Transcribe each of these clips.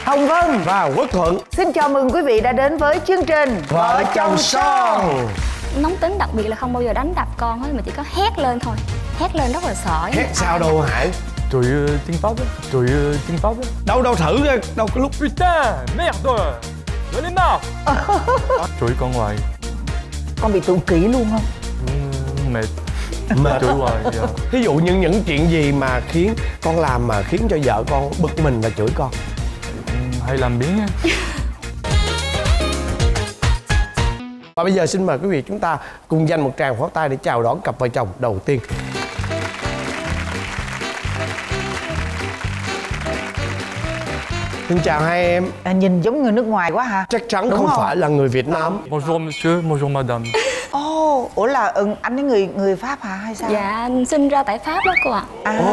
Hồng Vân và Quốc Thuận. Xin chào mừng quý vị đã đến với chương trình Vợ chồng son. Nóng tính đặc biệt là không bao giờ đánh đập con hết, mà chỉ có hét lên thôi. Hét lên rất là sợ. Hét sao đâu Hải? Trời ơi, tiếng Pháp á, trời ơi, tiếng Pháp á. Đâu thử coi, đâu có lúc. Putain, merde, j'en ai marre. Chửi con hoài. Con bị tự kỷ luôn không? Mệt. Chửi hoài. Dạ. Ví dụ những chuyện gì mà khiến con làm mà khiến cho vợ con bực mình và chửi con? Hay làm biếng á. Và bây giờ xin mời quý vị chúng ta cùng dành một tràng pháo tay để chào đón cặp vợ chồng đầu tiên. Xin chào hai em. Nhìn giống người nước ngoài quá hả? Chắc chắn Đúng không không? phải là người Việt Nam. Bonjour monsieur, bonjour madame. Ủa là anh ấy người Pháp hả hay sao? Dạ, anh sinh ra tại Pháp đó cô ạ.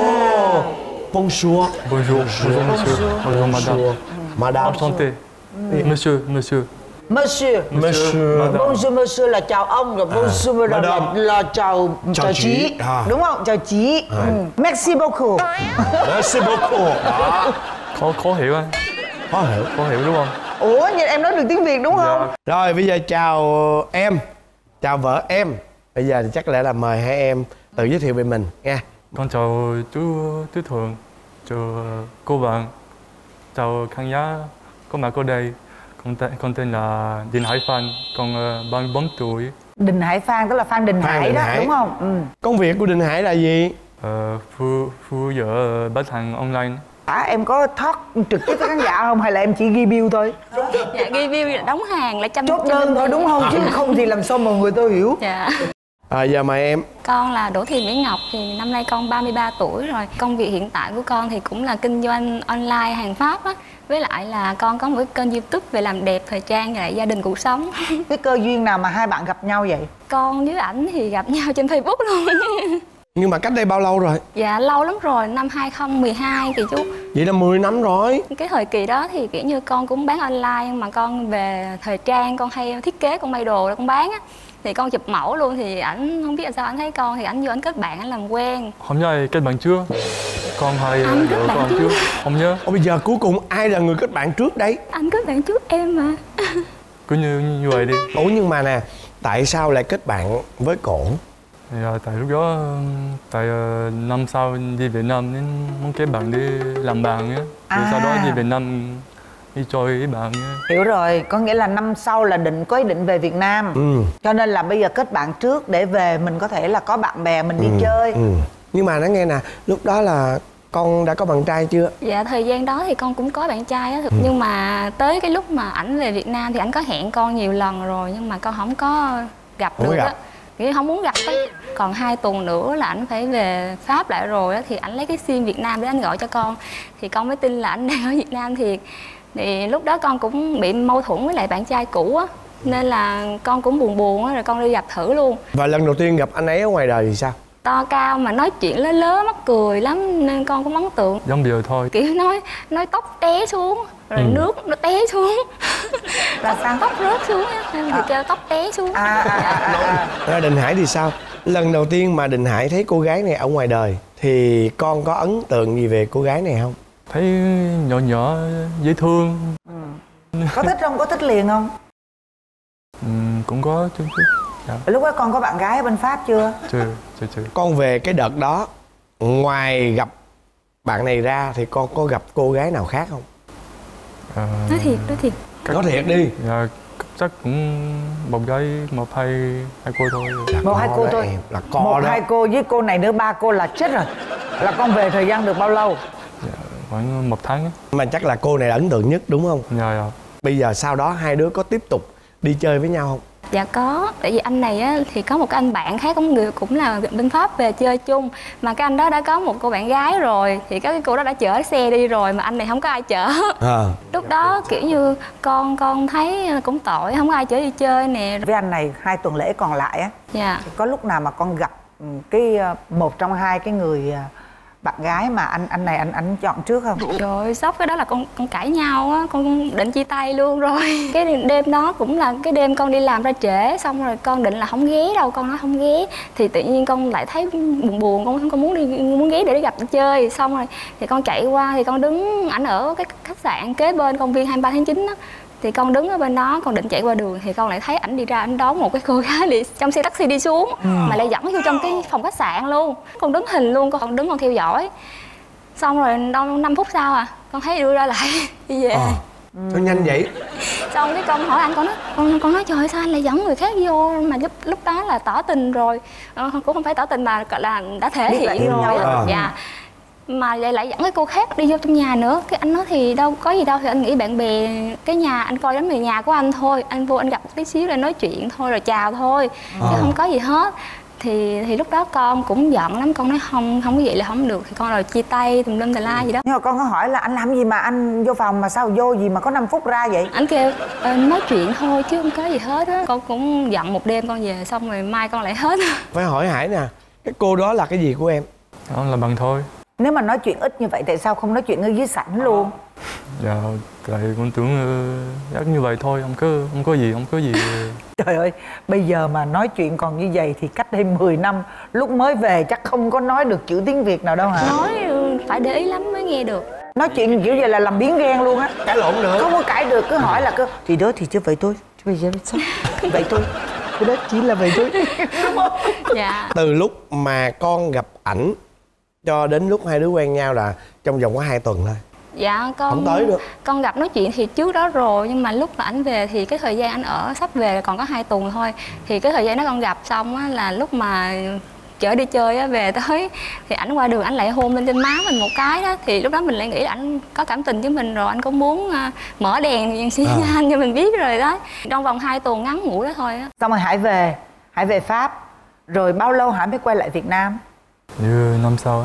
Bonjour. Bonjour, bonjour monsieur, bonjour madame. Madame. Enchanté. Monsieur. Monsieur. Madame. Bonjour monsieur là chào ông, rồi bonjour madame là chào chị. Đúng không? Chào chị. Merci beaucoup. Merci beaucoup. Khó hiểu anh. Khó hiểu đúng không? Ủa, nhưng em nói được tiếng Việt đúng không? Dạ. Rồi bây giờ chào em. Chào vợ em. Bây giờ thì chắc lẽ là mời hai em tự giới thiệu về mình nha. Con chào chú Thuận, chào cô bạn, chào khán giả có mặt ở đây. Con tên là Đình Hải Phan, con 34 tuổi. Đình Hải Phan tức là Phan Đình Hải đó, đúng không? Công việc của Đình Hải là gì? Phụ vợ bán hàng online. Em có talk trực tiếp với khán giả không hay là em chỉ ghi bill thôi? Dạ, ghi bill là đóng hàng là chốt đơn thôi đúng không? Chứ không thì làm sao mà người tôi hiểu. Dạ. Giờ mời em. Con là Đỗ Thị Mỹ Ngọc, thì năm nay con 33 tuổi rồi. Công việc hiện tại của con thì cũng là kinh doanh online hàng Pháp á. Với lại là con có một cái kênh YouTube về làm đẹp, thời trang và lại gia đình cuộc sống. Cái cơ duyên nào mà hai bạn gặp nhau vậy? Con với ảnh thì gặp nhau trên Facebook luôn. Nhưng mà cách đây bao lâu rồi? Dạ lâu lắm rồi, năm 2012 thì chú. Vậy là 10 năm rồi. Cái thời kỳ đó thì kiểu như con cũng bán online, nhưng mà con về thời trang, con hay thiết kế, con may đồ con bán á. Thì con chụp mẫu luôn, thì ảnh không biết là sao ảnh thấy con thì ảnh vô ảnh kết bạn, ảnh làm quen. Không nhớ ai kết bạn chưa? Con hay Anh kết vợ bạn con chưa? chưa? Không nhớ. Bây giờ cuối cùng ai là người kết bạn trước đấy? Anh kết bạn trước em mà. Cứ như vậy đi. Nhưng mà nè, tại sao lại kết bạn với cổ? Thì, tại lúc đó, năm sau đi Việt Nam nên muốn kết bạn đi làm bạn á. Rồi sau đó đi Việt Nam đi chơi với bạn á. Hiểu rồi, có nghĩa là năm sau là có ý định về Việt Nam. Cho nên là bây giờ kết bạn trước để về mình có thể là có bạn bè mình đi chơi. Nhưng mà nói nghe nè, lúc đó là con đã có bạn trai chưa? Dạ thời gian đó thì con cũng có bạn trai á. Nhưng mà tới cái lúc mà ảnh về Việt Nam thì ảnh có hẹn con nhiều lần rồi, nhưng mà con không có gặp được á. Nghĩ không muốn gặp ấy. Còn 2 tuần nữa là ảnh phải về Pháp lại rồi á, thì ảnh lấy cái sim Việt Nam để anh gọi cho con. Thì con mới tin là ảnh đang ở Việt Nam thiệt. Thì lúc đó con cũng bị mâu thuẫn với lại bạn trai cũ á, nên là con cũng buồn á, rồi con đi gặp thử luôn. Và lần đầu tiên gặp anh ấy ở ngoài đời thì sao? To cao mà nói chuyện lớ lớ mắc cười lắm, nên con cũng ấn tượng. Giống bây giờ thôi. Kiểu nói tóc té xuống, rồi nước nó té xuống. Là sao? Tóc rớt xuống á, nên thì kêu tóc té xuống. Đình Hải thì sao? Lần đầu tiên mà Đình Hải thấy cô gái này ở ngoài đời thì con có ấn tượng gì về cô gái này không? Thấy nhỏ dễ thương. Có thích không? Có thích liền không? Cũng có chút. Dạ. Lúc đó con có bạn gái ở bên Pháp chưa? Chưa. Con về cái đợt đó, ngoài gặp bạn này ra thì con có gặp cô gái nào khác không? Nói thiệt. Nói thiệt đi. Dạ, chắc cũng một hai cô thôi. Một hai cô thôi. Là co một đó. hai cô với cô này nữa 3 cô là chết rồi. Là con về thời gian được bao lâu? Dạ, khoảng 1 tháng ấy. Mà chắc là cô này là ấn tượng nhất đúng không? Dạ. Bây giờ sau đó hai đứa có tiếp tục đi chơi với nhau không? Dạ có, tại vì anh này á, thì có một cái anh bạn khác cũng là bên Pháp về chơi chung. Mà cái anh đó đã có một cô bạn gái rồi, thì cái cô đó đã chở xe đi rồi mà anh này không có ai chở. Lúc đó kiểu như con thấy cũng tội, không có ai chở đi chơi nè. Với anh này 2 tuần lễ còn lại á, dạ. có lúc nào mà con gặp một trong 2 cái người bạn gái mà anh này anh chọn trước không? Trời ơi, sốc cái đó là con cãi nhau á, con định chia tay luôn rồi. Cái đêm đó cũng là cái đêm con đi làm ra trễ, xong rồi con định là không ghé đâu, con nói không ghé. Thì tự nhiên con lại thấy buồn, con muốn ghé để đi gặp chơi. Xong rồi thì con chạy qua thì con đứng, ảnh ở cái khách sạn kế bên công viên 23 tháng 9 á. Thì con đứng ở bên đó, con định chạy qua đường thì con lại thấy ảnh đi ra, ảnh đón một cái cô gái đi trong xe taxi đi xuống, mà lại dẫn vô trong cái phòng khách sạn luôn. Con đứng hình luôn, con đứng con theo dõi. Xong rồi đâu 5 phút sau con thấy đưa ra lại đi về. Sao nhanh vậy? Xong cái con hỏi anh, con nói trời ơi, sao anh lại dẫn người khác vô, mà lúc đó là tỏ tình rồi. Cũng không phải tỏ tình mà là đã thể hiện rồi á. Dạ. Mà vậy lại dẫn cái cô khác đi vô trong nhà nữa. Cái anh nói thì đâu có gì đâu, thì anh nghĩ bạn bè cái nhà anh coi giống người nhà của anh thôi, anh vô anh gặp tí xíu để nói chuyện thôi rồi chào thôi, chứ không có gì hết. Thì lúc đó con cũng giận lắm, con nói không có vậy là không được, thì con rồi chia tay tùm lum tà la gì đó. Nhưng mà con có hỏi là anh làm gì mà anh vô phòng mà sao vô gì mà có 5 phút ra vậy? Anh kêu nói chuyện thôi chứ không có gì hết á. Con cũng giận một đêm con về, xong rồi mai con lại hết. Phải hỏi Hải nè, cái cô đó là cái gì của em? Đó là bằng thôi. Nếu mà nói chuyện ít như vậy tại sao không nói chuyện ở dưới sảnh luôn? Dạ, tại con tưởng chắc như vậy thôi, không có gì. Trời ơi, bây giờ mà nói chuyện còn như vậy thì cách đây 10 năm lúc mới về chắc không có nói được chữ tiếng Việt nào đâu hả? Nói phải để ý lắm mới nghe được. Nói chuyện kiểu vậy là làm biến ghen luôn á. Cãi lộn nữa. Không có cãi được, cứ hỏi là thì đó thì chứ vậy thôi. Bây giờ sao? Vậy thôi. Cái đó chỉ là vậy thôi. Đúng không? Dạ. Từ lúc mà con gặp ảnh cho đến lúc hai đứa quen nhau là trong vòng có 2 tuần thôi. Dạ, con không tới được. Con gặp nói chuyện thì trước đó rồi, nhưng mà lúc mà ảnh về thì cái thời gian ảnh ở sắp về còn có 2 tuần thôi. Thì cái thời gian đó con gặp xong á, là lúc mà chở đi chơi á, về tới thì ảnh qua đường ảnh lại hôn lên trên má mình một cái đó, thì lúc đó mình lại nghĩ là ảnh có cảm tình với mình rồi, anh cũng muốn mở đèn xí anh cho mình biết rồi đó. Trong vòng 2 tuần ngắn ngủi đó thôi á. Xong rồi Hải về Pháp. Rồi bao lâu Hải mới quay lại Việt Nam? Như năm sau á.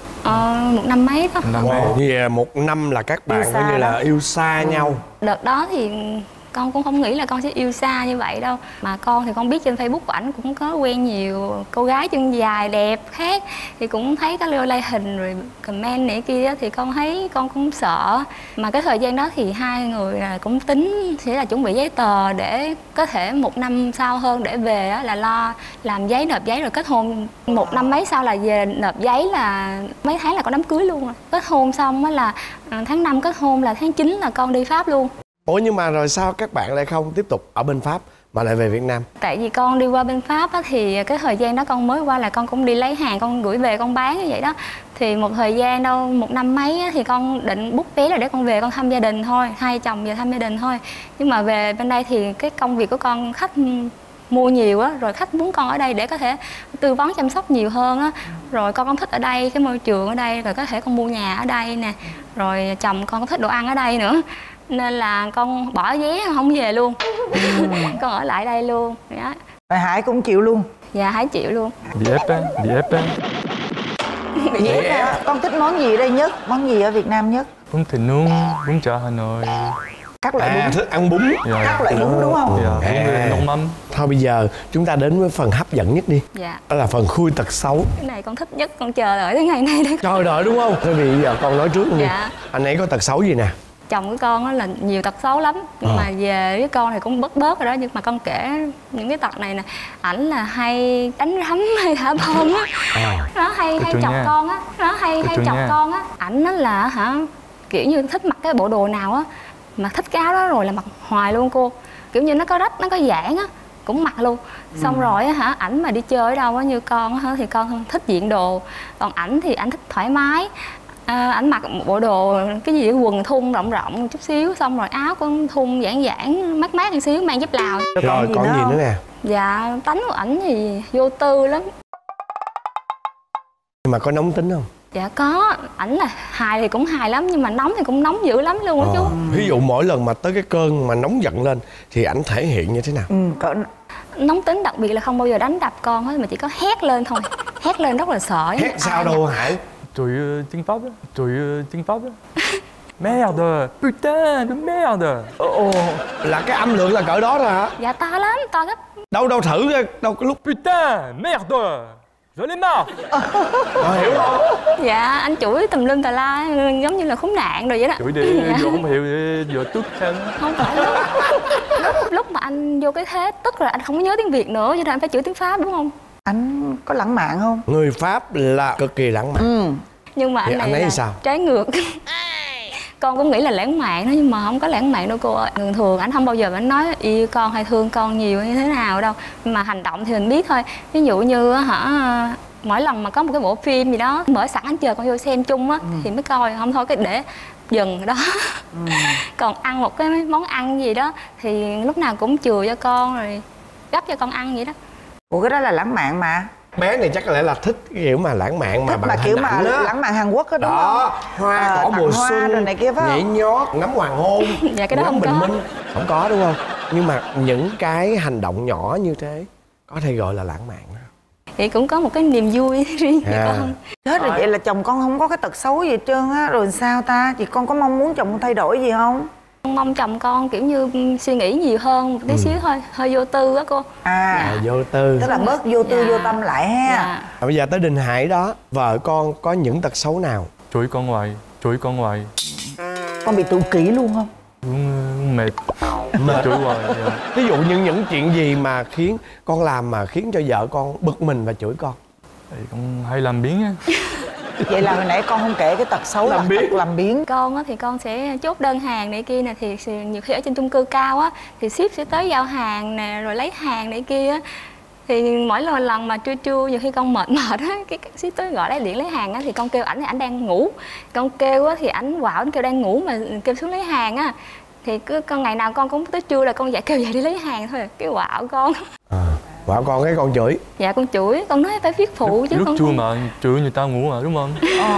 1 năm mấy đó. Như 1 năm là các bạn coi như là yêu xa nhau. Đợt đó thì con cũng không nghĩ là con sẽ yêu xa như vậy đâu. Mà con thì con biết trên Facebook của ảnh cũng có quen nhiều cô gái chân dài đẹp khác, thì cũng thấy có like hình rồi comment này kia, thì con thấy con cũng sợ. Mà cái thời gian đó thì hai người cũng tính sẽ là chuẩn bị giấy tờ để có thể 1 năm sau hơn để về là lo làm giấy, nộp giấy rồi kết hôn. 1 năm mấy sau là về nộp giấy, là mấy tháng là có đám cưới luôn rồi. Kết hôn xong á là tháng 5 kết hôn, là tháng 9 là con đi Pháp luôn. Ủa nhưng mà rồi sao các bạn lại không tiếp tục ở bên Pháp mà lại về Việt Nam? Tại vì con đi qua bên Pháp á, thì cái thời gian đó con mới qua là con cũng đi lấy hàng, con gửi về con bán như vậy đó. Thì một thời gian đâu 1 năm mấy á, thì con định book vé là để con về con thăm gia đình thôi, hai chồng về thăm gia đình thôi. Nhưng mà về bên đây thì cái công việc của con khách mua nhiều á, rồi khách muốn con ở đây để có thể tư vấn chăm sóc nhiều hơn á. Rồi con cũng thích ở đây, cái môi trường ở đây, rồi có thể con mua nhà ở đây nè. Rồi chồng con có thích đồ ăn ở đây nữa. Nên là con bỏ vé không về luôn. Con ở lại đây luôn đó. Rồi Hải cũng chịu luôn? Dạ, Hải chịu luôn. Bị ép á. Bị ép á. Con thích món gì ở đây nhất? Món gì ở Việt Nam nhất? Bún thịt nướng, bún chả Hà Nội. Các loại bún. Thích ăn bún. Các loại bún đúng không? Dạ, bún nông mắm. Thôi bây giờ chúng ta đến với phần hấp dẫn nhất đi. Dạ. Đó là phần khui tật xấu. Cái này con thích nhất, con chờ đợi tới ngày nay đấy. Trời đợi đúng không? Thôi bây giờ con nói trước luôn đi. Dạ. Anh ấy có tật xấu gì nè? Chồng của con là nhiều tật xấu lắm, nhưng mà về với con thì cũng bớt rồi đó. Nhưng mà con kể những cái tật này nè, ảnh là hay đánh rắm, hay thả bom á. Nó hay chọc con á, nó hay chọc con á. Ảnh nó là kiểu như thích mặc cái bộ đồ nào á, mà thích cái áo đó rồi là mặc hoài luôn cô. Kiểu như nó có rách, nó có giãn á, cũng mặc luôn. Xong rồi á ảnh mà đi chơi ở đâu á, như con á thì con thích diện đồ, còn ảnh thì ảnh thích thoải mái. Ảnh mặc một bộ đồ cái gì quần thun rộng rộng chút xíu, xong rồi áo cũng thun giãn mát một xíu, mang dép Lào. Rồi còn gì nữa nè? Dạ, tánh của ảnh thì vô tư lắm. Nhưng mà có nóng tính không? Dạ có, ảnh là hài thì cũng hài lắm, nhưng mà nóng thì cũng nóng dữ lắm luôn đó chú. Ví dụ mỗi lần mà tới cái cơn mà nóng giận lên thì ảnh thể hiện như thế nào? Nóng tính, đặc biệt là không bao giờ đánh đập con hết, mà chỉ có hét lên thôi. Hét lên rất là sợ. Hét sao đâu Hải? Trời ơi, tiếng Pháp á. Trời ơi, tiếng Pháp á. Merde, putain de merde. Là cái âm lượng là cỡ đó rồi hả? Dạ to lắm, to gấp. Đâu thử đâu cái lúc Putain, merde. Rồi lên nào. Hiểu không? Dạ anh chửi tùm lum tà la giống như là khốn nạn rồi vậy đó. Chửi đi, Dạ. vô không hiểu vô tức xem. Không phải lúc mà anh vô cái thế tức là anh không có nhớ tiếng Việt nữa cho nên anh phải chửi tiếng Pháp đúng không? Anh có lãng mạn không? Người Pháp là cực kỳ lãng mạn. Nhưng mà Thì anh anh này ấy là sao? trái ngược. Con cũng nghĩ là lãng mạn đó nhưng mà không có lãng mạn đâu cô ơi. Thường thường anh không bao giờ anh nói yêu con hay thương con nhiều như thế nào đâu, mà hành động thì mình biết thôi. Ví dụ như mỗi lần mà có một cái bộ phim gì đó mở sẵn anh chờ con vô xem chung á thì mới coi, không thôi cái để dừng đó. Còn ăn một cái món ăn gì đó thì lúc nào cũng chừa cho con rồi gấp cho con ăn vậy đó. Ủa cái đó là lãng mạn mà. Bé này chắc có lẽ là thích cái kiểu mà lãng mạn mà Thích bằng mà kiểu hình mà ảnh á. lãng mạn Hàn Quốc á đúng Đó, không? hoa cỏ tặng mùa hoa xuân rồi này kia phải nhảy không? nhót, ngắm hoàng hôn. Dạ, cái đó ngắm không bình có. minh. Không có đúng không? Nhưng mà những cái hành động nhỏ như thế có thể gọi là lãng mạn đó. Thì cũng có một cái niềm vui riêng cho con. Chết rồi, vậy là chồng con không có cái tật xấu gì hết trơn á, rồi sao ta? Chị con có mong muốn chồng con thay đổi gì không? Mong chồng con kiểu như suy nghĩ nhiều hơn một tí xíu thôi, hơi vô tư á cô. Vô tư. Tức là bớt vô tư Dạ. vô tâm lại ha. Dạ. Bây giờ tới Đình Hải đó, vợ con có những tật xấu nào? Chửi con hoài, chửi con hoài. Con bị tự kỷ luôn không? Cũng mệt. Chửi hoài. Dạ. Ví dụ như những chuyện gì mà khiến con làm mà khiến cho vợ con bực mình và chửi con? Thì con hay làm biếng á. Vậy là hồi nãy con không kể cái tật xấu là tật làm biếng. Con á thì con sẽ chốt đơn hàng này kia nè, thì nhiều khi ở trên chung cư cao á thì ship sẽ tới giao hàng nè rồi lấy hàng này kia á. Thì mỗi lần mà trưa nhiều khi con mệt á, cái ship tới gọi lấy điện lấy hàng á thì con kêu ảnh thì ảnh đang ngủ. Con kêu á thì ảnh quạo ảnh kêu đang ngủ mà kêu xuống lấy hàng á. Thì cứ con ngày nào con cũng tới trưa là con dậy kêu dậy đi lấy hàng thôi, cái quạo con. Bảo con cái con chửi. Dạ con chửi, con nói phải viết phụ chứ Lúc con trưa không. mà chửi người ta ngủ mà đúng không?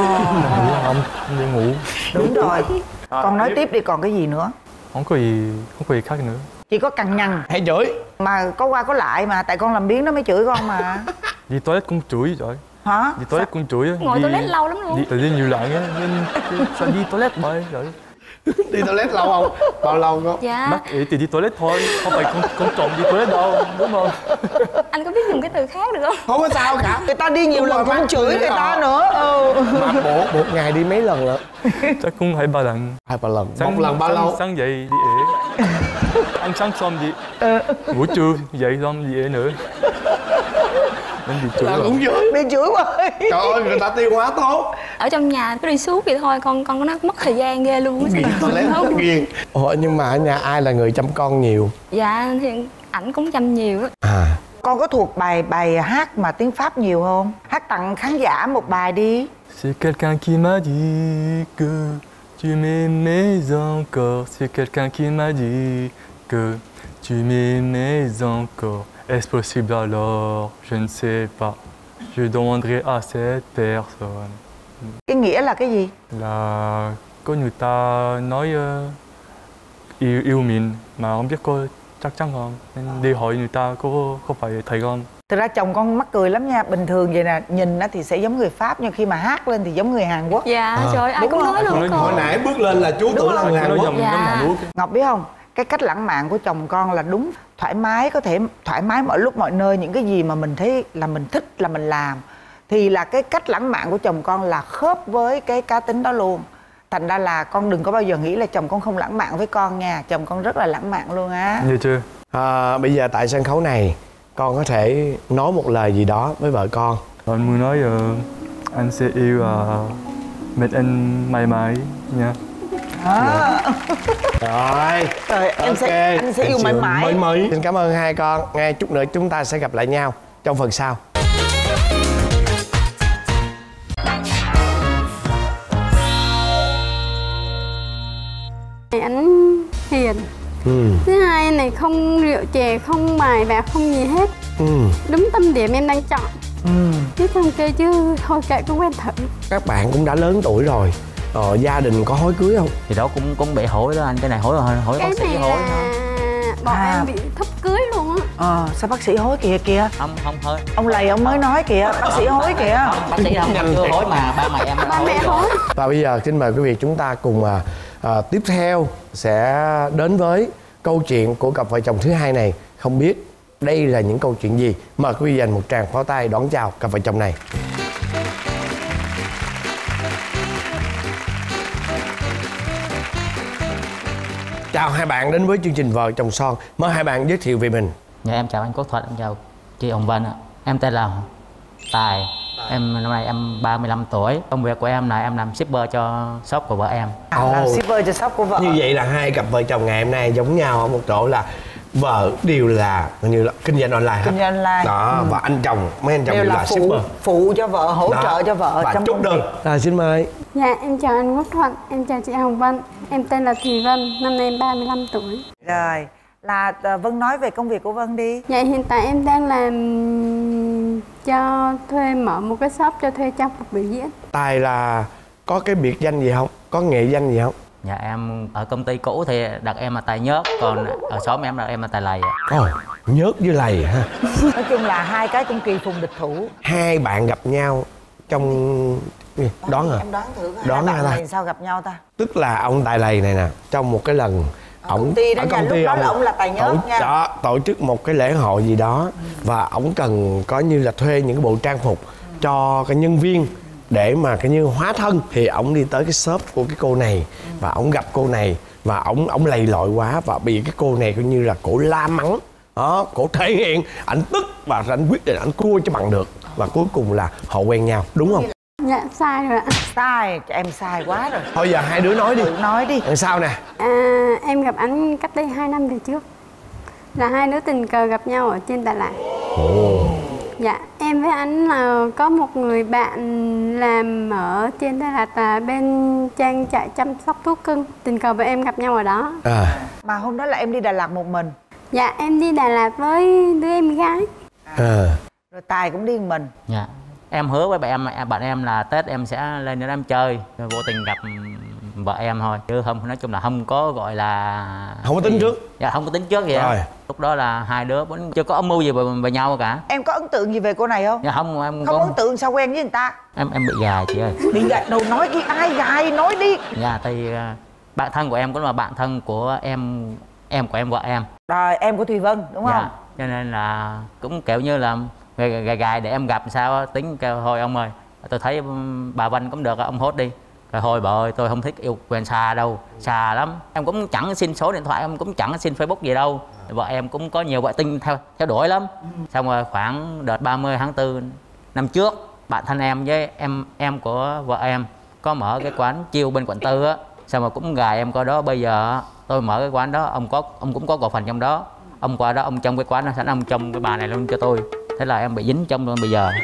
Ngủ không? Đi ngủ. Đúng rồi. Con nói tiếp đi, còn cái gì nữa? Không có gì khác nữa. Chỉ có cằn nhằn Hay chửi. mà có qua có lại mà, tại con làm biếng nó mới chửi con mà. Đi toilet cũng chửi rồi. Hả? Đi toilet cũng chửi á. Ngồi toilet lâu lắm luôn. Đi nhiều lần á nên sao đi toilet bởi rồi. Đi toilet lâu không? Bao lâu con? Dạ. Mắc ý thì đi toilet thôi, không phải con trộm đi toilet đâu, đúng không? Anh có biết dùng cái từ khác được không? Không có sao cả. Người ta đi nhiều lần Đúng rồi, cũng chửi người ta nữa. Mà một ngày đi mấy lần lận? Chắc cũng phải 3 lần. 2-3 lần. Một lần bao lâu? Sáng dậy đi ế. Ăn sáng xong đi. Buổi trưa dậy xong đi ế nữa. Nên bị chửi Là rồi. cũng chửi. Bị chửi quá. Trời ơi, người ta tiêu hóa tốt. Ở trong nhà cứ đi suốt vậy thôi, con có nó mất thời gian ghê luôn á. Nghiền toilet rất nghiền. Ủa nhưng mà ở nhà ai là người chăm con nhiều? Dạ thì ảnh cũng chăm nhiều á. Con có thuộc bài hát mà tiếng Pháp nhiều không? Hát tặng khán giả một bài đi. C'est quelqu'un qui m'a dit que tu m'aimais encore. C'est quelqu'un qui m'a dit que tu m'aimais encore. Est-ce possible alors? Je ne sais pas. Je demanderai à cette personne. Cái nghĩa là cái gì? Là có người ta nói yêu mình mà không biết có chắc chắn không, nên đi hỏi người ta có phải thầy không. Thực ra chồng con mắc cười lắm nha. Bình thường vậy nè, nhìn thì sẽ giống người Pháp, nhưng khi mà hát lên thì giống người Hàn Quốc. Dạ trời ơi, ai Đúng cũng không? nói luôn Hồi con. Hồi nãy bước lên là chú tưởng là người Hàn Nói Quốc. dòng Dạ. giống Hàn Quốc. Ngọc biết không, cái cách lãng mạn của chồng con là đúng thoải mái, có thể thoải mái mọi lúc mọi nơi. Những cái gì mà mình thấy là mình thích là mình làm, thì là cái cách lãng mạn của chồng con là khớp với cái cá tính đó luôn. Thành ra là con đừng có bao giờ nghĩ là chồng con không lãng mạn với con nha. Chồng con rất là lãng mạn luôn á. Nghe chưa? Bây giờ tại sân khấu này con có thể nói một lời gì đó với vợ con. Anh muốn nói anh sẽ yêu mẹ anh mãi mãi nha. Rồi. Trời, anh sẽ yêu mãi mãi. mãi. Xin cảm ơn hai con. Ngay chút nữa chúng ta sẽ gặp lại nhau trong phần sau. Anh hiền. Thứ hai anh này không rượu chè, không mài và không gì hết. Đúng tâm điểm em đang chọn. Chứ không kêu chứ thôi kệ cứ quen thử. Các bạn cũng đã lớn tuổi rồi. Gia đình có hối cưới không? Thì đó cũng bị hỏi đó anh, cái này hỏi Cái bác sĩ này hỏi là nữa. bọn em bị thúc cưới luôn á. Sao bác sĩ hối kìa? Không thôi. Ông lầy ông mới nói kìa, bác sĩ hối kìa. Bác sĩ không chưa hỏi mà ba mẹ em đã Ba mẹ hối. Và bây giờ xin mời quý vị chúng ta cùng tiếp theo sẽ đến với câu chuyện của cặp vợ chồng thứ hai này. Không biết Đây là những câu chuyện gì? Mời quý vị dành một tràng pháo tay đón chào cặp vợ chồng này. Chào hai bạn đến với chương trình Vợ Chồng Son. Mời hai bạn giới thiệu về mình. Dạ em chào anh Quốc Thuận, em chào chị Hồng Vân ạ. Em tên là Tài. Em năm nay em 35 tuổi. Công việc của em là em làm shipper cho shop của vợ em. Làm shipper cho shop của vợ. Như vậy là hai cặp vợ chồng ngày hôm nay giống nhau ở một chỗ là vợ đều là như là kinh doanh online. Kinh doanh online. Đó, và anh chồng, mấy anh chồng đều là shipper. Phụ cho vợ, hỗ trợ cho vợ và trong chốt đơn. Xin mời. Dạ em chào anh Quốc Thuận, em chào chị Hồng Vân. Em tên là Thùy Vân, năm nay em 35 tuổi. Rồi, là Vân nói về công việc của Vân đi. Dạ hiện tại em đang làm cho thuê, mở một cái shop cho thuê trang phục biểu diễn. Tài là có cái biệt danh gì không? Có nghệ danh gì không? Dạ em ở công ty cũ thì đặt em là Tài Nhớt, còn ở xóm em đặt em là Tài Lầy ạ. Nhớt với Lầy ha. Nói chung là hai cái cũng kỳ phùng địch thủ. Hai bạn gặp nhau trong đoán hả? Em đoán thử coi đoán hai bạn ta. này sao gặp nhau ta? Tức là ông Tài Lầy này nè, trong một cái lần công ty đó nha, lúc đó là ông là Tài Nhớt nha. Đó, tổ chức một cái lễ hội gì đó và ổng cần có như là thuê những cái bộ trang phục cho cái nhân viên để mà cái như hóa thân, thì ổng đi tới cái shop của cái cô này và ổng gặp cô này và ổng lầy lội quá và bị cái cô này coi như là cổ la mắng đó, cổ thể hiện, ảnh tức và ảnh quyết định ảnh cua cho bằng được và cuối cùng là họ quen nhau, đúng không? Dạ sai rồi ạ. Sai, em sai quá rồi. Thôi giờ hai đứa nói đi. Nói đi. Làm sao nè? Em gặp anh cách đây 2 năm về trước. Là hai đứa tình cờ gặp nhau ở trên Đà Lạt. Dạ, em với anh là có một người bạn làm ở trên Đà Lạt là bên trang trại chăm sóc thú cưng. Tình cờ với em gặp nhau ở đó. Mà hôm đó là em đi Đà Lạt một mình? Dạ, em đi Đà Lạt với đứa em gái. Rồi Tài cũng đi một mình? Dạ. Em hứa với bạn em là Tết em sẽ lên để em chơi, rồi vô tình gặp vợ em thôi, chứ không, nói chung là không có gọi là không có tính trước. Dạ không có tính trước gì đó. Lúc đó là hai đứa vẫn chưa có âm mưu gì về nhau cả. Em có ấn tượng gì về cô này không? Dạ không, em không ấn tượng sao quen với người ta? Em bị gài chị ơi. Bị gài đâu, nói cái ai gài nói đi. Dạ thì bạn thân của em cũng là bạn thân của em của em vợ em. Rồi em của Thùy Vân đúng không? Dạ, cho nên là cũng kiểu như là gài để em gặp sao tính kêu thôi ông ơi, tôi thấy bà Vân cũng được, ông hốt đi. Rồi thôi bà ơi, tôi không thích yêu quen xa đâu, xa lắm. Em cũng chẳng xin số điện thoại, em cũng chẳng xin Facebook gì đâu. Vợ em cũng có nhiều vệ tinh theo đuổi lắm. Xong rồi khoảng đợt 30 tháng 4 năm trước, bạn thân em với em của vợ em có mở cái quán chiêu bên quận 4 á. Xong rồi cũng gài em coi đó, bây giờ tôi mở cái quán đó, ông cũng có cổ phần trong đó. Ông qua đó, ông trong cái quán đó, sẵn ông trong cái bà này luôn cho tôi. Thế là em bị dính trong luôn bây giờ.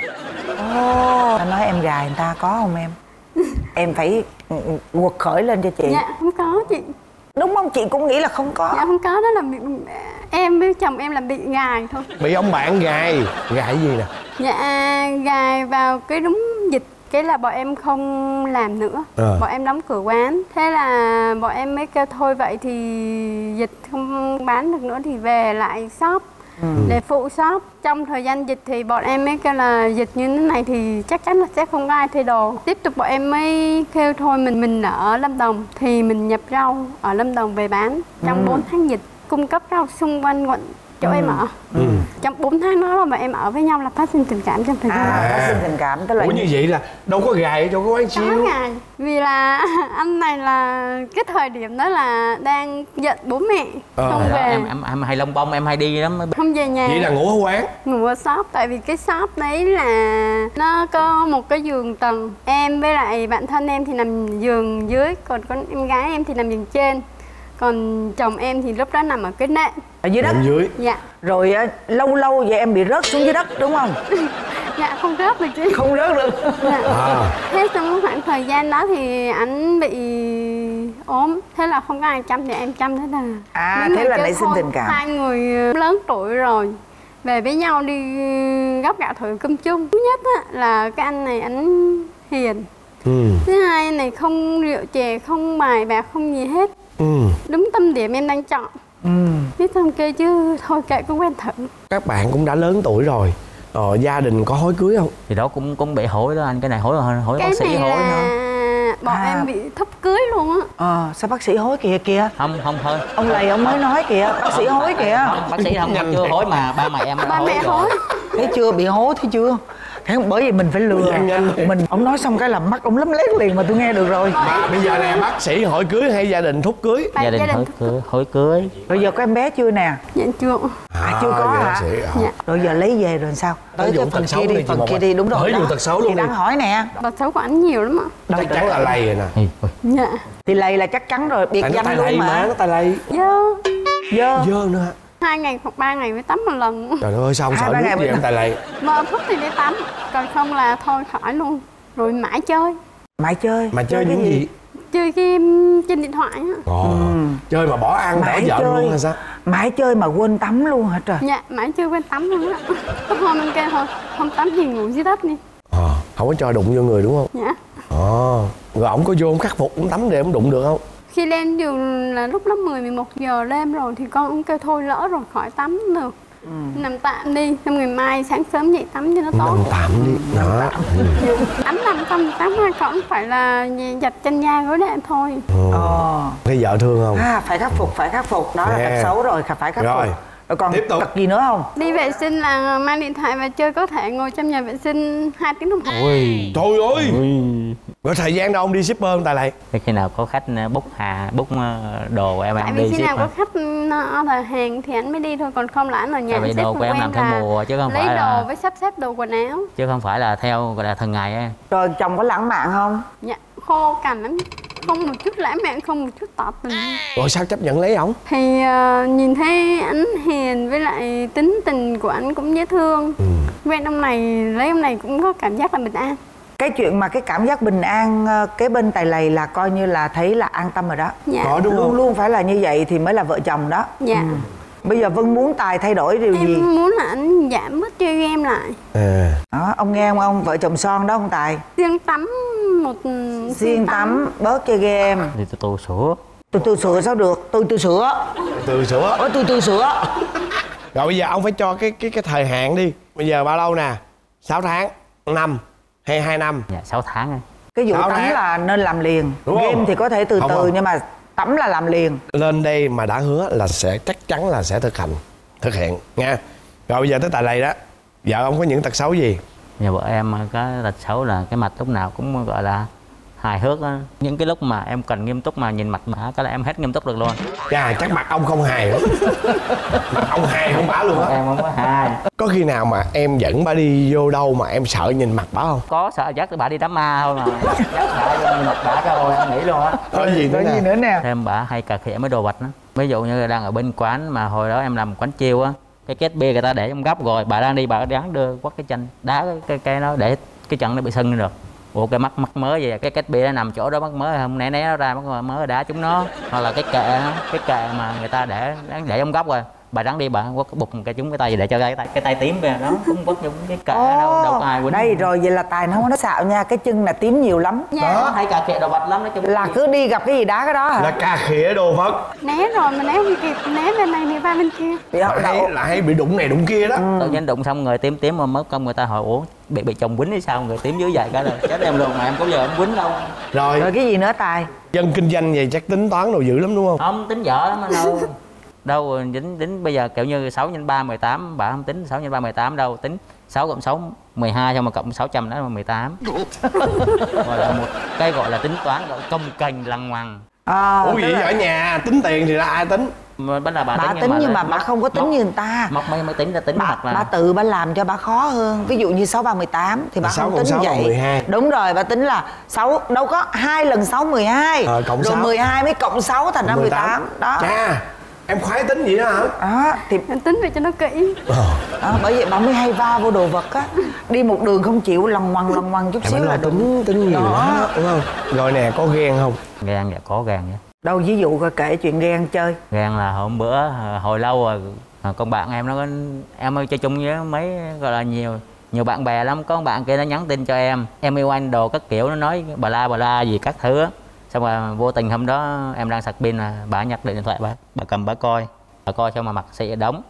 Ta nói em gài người ta có không em? Em phải quật khởi lên cho chị. Dạ không có chị. Đúng không? Chị cũng nghĩ là không có. Dạ không có, đó là bị, em với chồng em là bị gài thôi. Bị ông bạn gài gì nè? Dạ gài vào cái đúng dịch, cái là bọn em không làm nữa. Bọn em đóng cửa quán. Thế là bọn em mới kêu thôi vậy thì dịch không bán được nữa thì về lại shop để phụ shop. Trong thời gian dịch thì bọn em mới kêu là dịch như thế này thì chắc chắn là sẽ không có ai thuê đồ. Tiếp tục bọn em mới kêu thôi mình ở Lâm Đồng thì mình nhập rau ở Lâm Đồng về bán. Trong 4 tháng dịch cung cấp rau xung quanh quận chỗ em ở. Trong 4 tháng đó là bọn em ở với nhau là phát sinh tình cảm trong thời gian đó. Phát sinh tình cảm tức là như vậy là đâu có gài cho cái quán chiêu. Có gài. Vì là anh này là cái thời điểm đó là đang giận bố mẹ không về. Em hay lông bông, em hay đi lắm. Không về nhà. Vậy là ngủ ở quán? Ngủ ở shop, tại vì cái shop đấy là nó có một cái giường tầng. Em với lại bạn thân em thì nằm giường dưới, còn con em gái em thì nằm giường trên. Còn chồng em thì lúc đó nằm ở cái nệm ở dưới đất. Dưới. Dạ. Rồi lâu lâu vậy em bị rớt xuống dưới đất đúng không? Dạ không rớt được chứ. Không rớt được. Dạ. Thế trong khoảng thời gian đó thì anh bị ốm, thế là không có ai chăm thì em chăm. Thế là thế là nảy sinh tình cảm. Hai người lớn tuổi rồi về với nhau đi gấp gạo thổi cơm chung. Thứ nhất á, là cái anh này anh hiền. Thứ hai này không rượu chè, không bài bạc, không gì hết. Đúng tâm điểm em đang chọn. Biết không kê chứ thôi kệ cứ quen thử. Các bạn cũng đã lớn tuổi rồi, gia đình có hối cưới không? Thì đó cũng bị hỏi đó anh, cái này hỏi bác sĩ hỏi nữa. bọn em bị thấp cưới luôn á. Sao bác sĩ hối kìa kìa. Không thôi. Ông Lầy ông mới nói kìa, bác sĩ hối kìa. Bác sĩ không chưa hối mà ba mẹ em Ba mẹ hối. Thấy chưa, bị hố thấy chưa. Thế bởi vì mình phải lừa mình. Ông nói xong cái là mắt ông lấm lét liền mà tôi nghe được rồi. Bây giờ nè, bác sĩ hỏi cưới hay gia đình thúc cưới? Gia đình hỏi cưới. Rồi giờ có em bé chưa nè? Dạ chưa. Chưa có hả? Dạ. Rồi giờ lấy về rồi sao? Tới cái phần kia đi, phần kia đi, đúng rồi. Hỏi vụ tật xấu luôn thì đi. đang hỏi nè. Tật xấu của anh nhiều lắm ạ. Chắc chắn là lầy rồi nè. Dạ. Thì lầy là chắc chắn rồi, biệt Tại nó danh tay luôn lầy mà. nó tay lầy. Dơ. Dơ nữa hả? 2 ngày hoặc 3 ngày mới tắm một lần. Trời ơi, sao không sợ 2-3 nước ngày gì em tay lầy? Mà phút thì đi tắm, còn không là thôi khỏi luôn. Rồi mãi chơi. Mãi chơi. Mà chơi những gì? Chơi game trên điện thoại á. Chơi mà bỏ ăn, bỏ Mãi vợ chơi. luôn hay sao? Mãi chơi mà quên tắm luôn hả trời? Dạ, mãi chơi quên tắm luôn á. Có hôm em kêu thôi, không tắm thì ngủ dưới đất đi. Không có cho đụng vô người đúng không? Dạ. Rồi ổng có vô ổng khắc phục, ổng tắm để ổng đụng được không? Khi lên giường là lúc đó 10-11 giờ đêm rồi thì con cũng kêu thôi lỡ rồi khỏi tắm được. Nằm tạm đi, xong ngày mai sáng sớm dậy tắm cho nó tốt. Nằm tạm đi. Đó. Tắm nằm không tắm ra còn phải là giặt chân da gối đệm thôi. Thấy vợ thương không? Phải khắc phục. Đó là Nè. tật xấu rồi, phải khắc Rồi. phục. Rồi còn Tiếp tục. tật gì nữa không? Đi vệ sinh là mang điện thoại và chơi, có thể ngồi trong nhà vệ sinh 2 tiếng đồng hồ. Trời ơi. Rồi thời gian đâu ông đi shipper không Tài Lầy? Khi nào có khách book đồ em Tại đi vì khi ship nào mà. có khách order hàng thì anh mới đi thôi, còn không là anh ở nhà Tại vì xếp đồ của em quen làm theo là mùa chứ không lấy phải đồ là với sắp xếp đồ quần áo. chứ không phải là theo gọi là thường ngày á. Rồi chồng có lãng mạn không? Dạ, khô cằn lắm, không một chút lãng mạn, không một chút tỏ tình. Rồi sao chấp nhận lấy ổng? Thì nhìn thấy anh hiền với lại tính tình của anh cũng dễ thương. Quen ông này, lấy ông này cũng có cảm giác là bình an. Cái chuyện mà cái cảm giác bình an kế bên Tài Lầy là coi như là thấy là an tâm rồi đó. Dạ. Có đúng Luôn không? luôn phải là như vậy thì mới là vợ chồng đó. Dạ. Bây giờ Vân muốn Tài thay đổi điều gì? Em muốn là anh giảm bớt chơi game lại. Đó, ông nghe không ông? Vợ chồng son đó ông Tài. Riêng tắm một Riêng tắm, bớt chơi game. Thì tôi sửa. Tôi sửa sao được? Tôi sửa. Từ sữa. Tôi sửa. Rồi bây giờ ông phải cho cái thời hạn đi. Bây giờ bao lâu nè? 6 tháng, 5 hay 2 năm? Dạ 6 tháng rồi. Cái vụ 6 tắm tháng. là nên làm liền. Đúng không? Game thì có thể từ Không từ không? nhưng mà tắm là làm liền. Lên đây mà đã hứa là sẽ chắc chắn là sẽ thực hiện nha. Rồi bây giờ tới Tài Lầy đó. Vợ ông có những tật xấu gì? Nhà vợ em có tật xấu là cái mặt lúc nào cũng gọi là hài hước á. Những cái lúc mà em cần nghiêm túc mà nhìn mặt bả cái là em hết nghiêm túc được luôn. Chà, chắc mặt ông không hài lắm. Mặt ông hài không bả luôn á. Em không có hài. Có khi nào mà em dẫn bả đi vô đâu mà em sợ nhìn mặt bả không? Có sợ dắt bả đi đám ma thôi mà. Dắt bả nhìn mặt bả cái thôi em nghĩ luôn á. Có gì nữa nè? nữa nè? Thêm bả hay cà khịa mấy đồ vật đó. Ví dụ như đang ở bên quán mà hồi đó em làm quán chiêu á, cái két bia người ta để trong góc rồi bà đang đi bà đáng đưa quất cái chân đá cái nó để cái chân nó bị sưng được. Ủa cái mắc mớ vậy, cái két bia nó nằm chỗ đó mắc mớ không né nó ra, mắc mớ đá chúng nó. Hoặc là cái kệ mà người ta để trong góc rồi bà đáng đi bà quất bụt cái chúng cái tay gì để cho cái tay tím kìa, nó cũng quất trong cái kệ đâu có ai quýnh. Đây rồi vậy là Tài nó không có xạo nha, cái chân là tím nhiều lắm. Đó hay cà khịa đồ vật lắm nói chung Là cứ đi gặp cái gì đá cái đó hả? Là cà khịa đồ vật. Né rồi mà né không kịp, né bên này thì va bên kia. Là hay bị đụng này đụng kia đó. tự nhiên đụng xong người tím mà mất công người ta hỏi ủa bị chồng quýnh hay sao, người tím dưới vậy cái là chết em luôn mà em có giờ em quýnh đâu. Rồi Rồi cái gì nữa Tài? dân kinh doanh vậy chắc tính toán đồ dữ lắm đúng không? Không tính vợ lắm anh đâu tính bây giờ kiểu như 6 x 3 18, bà không tính 6 x 3 18 đâu, tính 6 cộng 6 12 xong mà cộng 600 đó là 18. Gọi là một cái gọi là tính toán gọi công kềnh lằng ngoằng. Ủa vậy ở nhà tính tiền thì là ai tính? Mà bắt là bà tính nhưng mà bà không có tính như người ta. Móc mấy tính ra tính hoặc là Bà tự bà làm cho bà khó hơn. Ví dụ như 6 3 18 thì bà 6 không tính cộng như 6 vậy. bằng 12. Đúng rồi, bà tính là 6 đâu có 2 lần 6 12. Cộng rồi 6. 12 mới cộng 6 thành ra 18. Đó. Chà, em khoái tính vậy đó hả? Đó thì Em tính về cho nó kỹ. bởi vậy bà mới hay va vô đồ vật á. Đi một đường không chịu lằng ngoằng chút xíu là đúng. tính nhiều đó đúng không? Rồi nè, có ghen không? ghen dạ có ghen vậy. Đâu ví dụ coi kể chuyện ghen chơi. Ghen là hôm bữa hồi lâu rồi con bạn em nó em ơi chơi chung với mấy gọi là nhiều bạn bè lắm, có bạn kia nó nhắn tin cho em yêu anh đồ các kiểu, nó nói bà la gì các thứ á. Xong rồi vô tình hôm đó em đang sạc pin là bà nhặt điện thoại bà cầm bà coi xong mà mặt xị đóng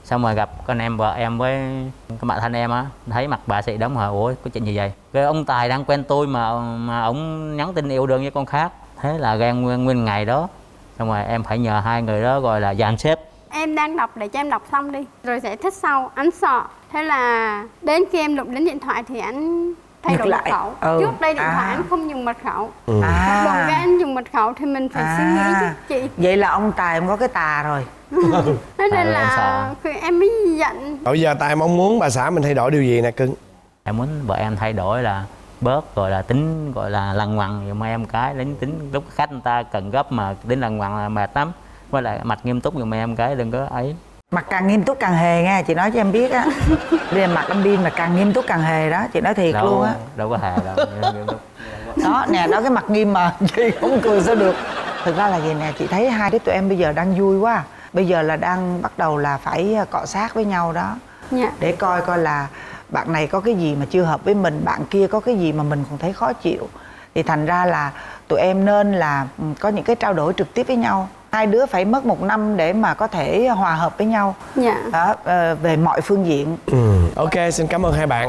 Xong rồi gặp con em vợ em với cái bạn thân em á, thấy mặt bà xị đóng hỏi ủa có chuyện gì vậy? Cái ông Tài đang quen tôi mà ông nhắn tin yêu đương với con khác. Thế là ghen nguyên ngày đó. Xong rồi em phải nhờ hai người đó gọi là dàn xếp. Em đang đọc để cho em đọc xong đi rồi giải thích sau. Anh sợ. Thế là đến khi em đụng đến điện thoại thì anh thay đổi mật khẩu. Trước đây điện thoại anh không dùng mật khẩu. Đụng cái anh dùng mật khẩu thì mình phải suy nghĩ chứ chị. Vậy là ông Tài em có cái tà rồi. Thế nên là em mới giận. Bây giờ Tài mong muốn bà xã mình thay đổi điều gì nè cưng? Em muốn vợ em thay đổi là bớt gọi là tính gọi là lằng ngoằng giùm em cái, đến tính lúc khách người ta cần gấp mà tính lằng ngoằng là mệt lắm. Với lại mặt nghiêm túc giùm em cái, đừng có ấy. Mặt càng nghiêm túc càng hề nghe, chị nói cho em biết á. Bây giờ mặt em điên mà càng nghiêm túc càng hề đó, chị nói thiệt luôn á. Đâu có hề đâu. Đó nè, đó cái mặt nghiêm mà chị không cười sao được. Thực ra là vậy nè, chị thấy hai đứa tụi em bây giờ đang vui quá. Bây giờ là đang bắt đầu là phải cọ sát với nhau đó. Để coi là bạn này có cái gì mà chưa hợp với mình, bạn kia có cái gì mà mình còn thấy khó chịu. Thì thành ra là tụi em nên là có những cái trao đổi trực tiếp với nhau. Hai đứa phải mất 1 năm để mà có thể hòa hợp với nhau. Đó, về mọi phương diện. Ok, xin cảm ơn hai bạn.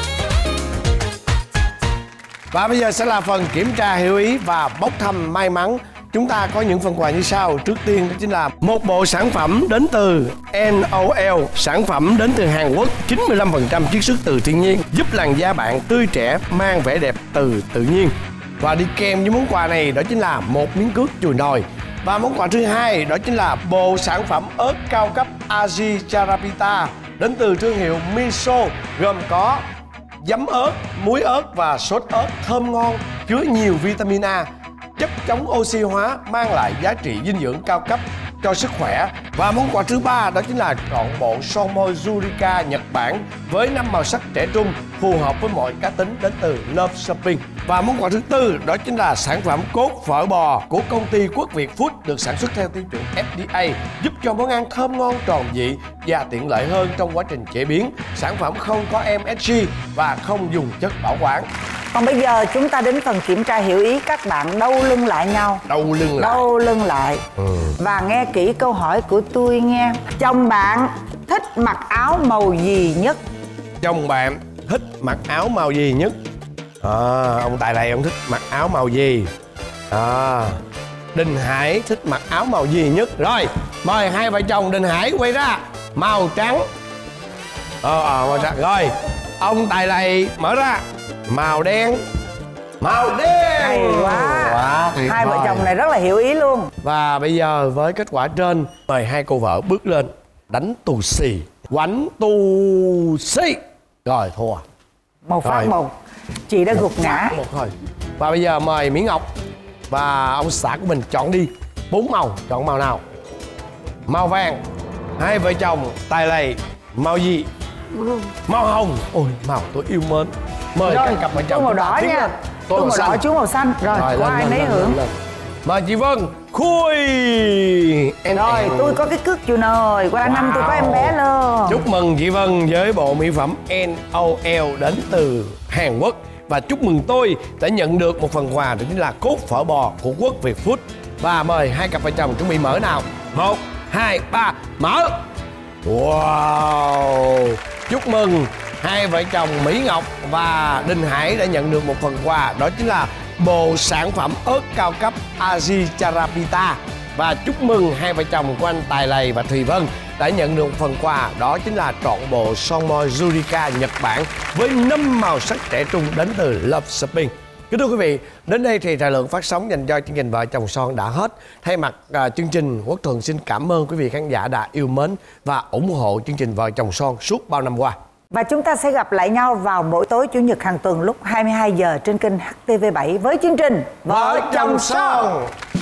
Và bây giờ sẽ là phần kiểm tra hiểu ý và bốc thăm may mắn. Chúng ta có những phần quà như sau. Trước tiên đó chính là một bộ sản phẩm đến từ NOL. Sản phẩm đến từ Hàn Quốc, 95% chiết xuất từ thiên nhiên, giúp làn da bạn tươi trẻ, mang vẻ đẹp từ tự nhiên. Và đi kèm với món quà này đó chính là một miếng cước chùi nồi. Và món quà thứ hai đó chính là bộ sản phẩm ớt cao cấp Aji Charapita đến từ thương hiệu Miso, gồm có giấm ớt, muối ớt và sốt ớt thơm ngon, chứa nhiều vitamin A, chất chống oxy hóa, mang lại giá trị dinh dưỡng cao cấp cho sức khỏe. Và món quà thứ ba đó chính là trọn bộ son môi Yurika Nhật Bản với 5 màu sắc trẻ trung phù hợp với mọi cá tính đến từ Love Shopping. Và món quà thứ tư đó chính là sản phẩm cốt phở bò của công ty Quốc Việt Food, được sản xuất theo tiêu chuẩn FDA, giúp cho món ăn thơm ngon tròn vị và tiện lợi hơn trong quá trình chế biến. Sản phẩm không có MSG và không dùng chất bảo quản. Còn bây giờ chúng ta đến phần kiểm tra hiểu ý. Các bạn đâu lưng lại nhau. Đâu lưng lại. Và nghe kỹ câu hỏi của tôi nghe. Chồng bạn thích mặc áo màu gì nhất? Chồng bạn thích mặc áo màu gì nhất? Ông Tài này ông thích mặc áo màu gì? Đình Hải thích mặc áo màu gì nhất? Rồi, mời hai vợ chồng Đình Hải quay ra. Màu trắng. Màu trắng. Rồi, ông Tài này mở ra. Màu đen. Hay quá. Hai vợ chồng này rất là hiểu ý luôn. Và bây giờ với kết quả trên, mời hai cô vợ bước lên đánh tù xì. Quánh tù xì. Rồi thua. Một phát một. Chị đã gục ngã. Một thôi. Và bây giờ mời Mỹ Ngọc và ông xã của mình chọn đi 4 màu. Chọn màu nào? Màu vàng. Hai vợ chồng Tài Lầy màu gì? Màu hồng. Ôi, màu tôi yêu mến. Mời các cặp vợ chồng. Tôi màu đỏ nha. Tôi màu đỏ, chú màu xanh. Rồi, có ai nấy hưởng. Mời chị Vân. Khui. Rồi, tôi có cái cước chùi nồi. Qua năm tôi có em bé luôn. Chúc mừng chị Vân với bộ mỹ phẩm NOL đến từ Hàn Quốc. Và chúc mừng tôi đã nhận được một phần quà, đó chính là cốt phở bò của Quốc Việt Food. Và mời hai cặp vợ chồng chuẩn bị mở nào. 1, 2, 3, mở. Wow. Chúc mừng hai vợ chồng Mỹ Ngọc và Đình Hải đã nhận được một phần quà, đó chính là bộ sản phẩm ớt cao cấp Aji Charapita. Và chúc mừng hai vợ chồng của anh Tài Lầy và Thùy Vân đã nhận được một phần quà, đó chính là trọn bộ son môi Yurika Nhật Bản với 5 màu sắc trẻ trung đến từ Love Shopping. Kính thưa quý vị, đến đây thì thời lượng phát sóng dành cho chương trình Vợ Chồng Son đã hết. Thay mặt chương trình, Quốc Thuận xin cảm ơn quý vị khán giả đã yêu mến và ủng hộ chương trình Vợ Chồng Son suốt bao năm qua. Và chúng ta sẽ gặp lại nhau vào mỗi tối Chủ nhật hàng tuần lúc 22 giờ trên kênh HTV7 với chương trình Vợ Chồng Son.